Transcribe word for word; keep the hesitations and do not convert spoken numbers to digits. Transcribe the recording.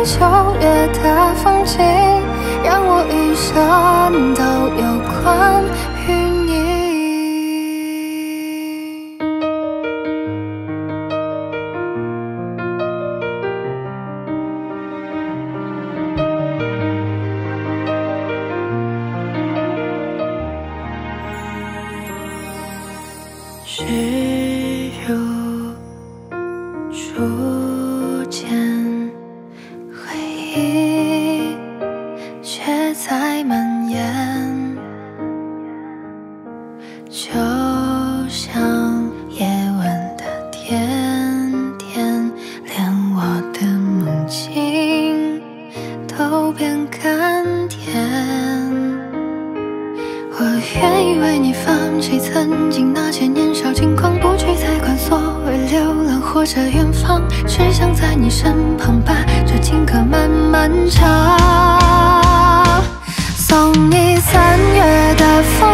秋月的风景，让我一生都有关于你。只如初见，回忆却在蔓延，就像夜晚的甜甜，连我的梦境都变甘甜。我愿意为你放弃曾经那些年少轻狂，不去再管所谓流浪或者远方，只想在你身旁把这情歌慢慢唱。送你三月的风